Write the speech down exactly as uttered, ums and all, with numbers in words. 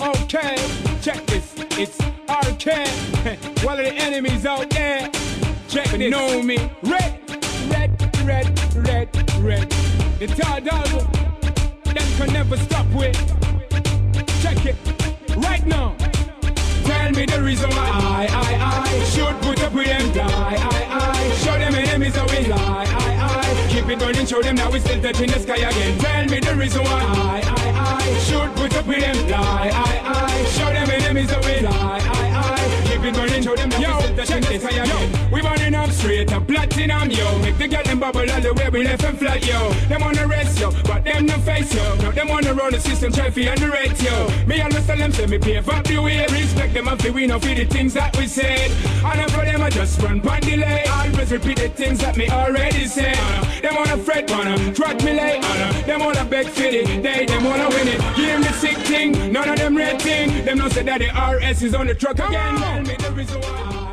Okay, check this, it's R K. One of the enemies out there. Check this. Know me. Red, red, red, red, red. The tar dog, them can never stop with. Check it, right now. Tell me the reason why I, I, I should put up with them die. I, I show them enemies how we lie. I, I keep it burning, show them that we still touching the sky again. Tell me the reason why I, I, I should put up with them lie. I, I show them enemies how we lie. I, I keep it burning, show them that yo, we still touching the sky again. Yo, we burning up straight up platinum, yo. Make the girl them bubble all the way we left them flat, yo. Them wanna rest, yo, but them no face, yo. Now them wanna run the system, try to underrate, yo. Me always tell them, say me pave up the way. Respect them after we know for the things that we said. And for them I just run pan delay. Always repeat the things that me already said. Uh, them wanna fret, wanna track me late. Uh, them wanna beg for it, they them wanna win it. Give them the sick thing, none of them red thing. Them no say that the R S is on the truck again. Tell me the reason why.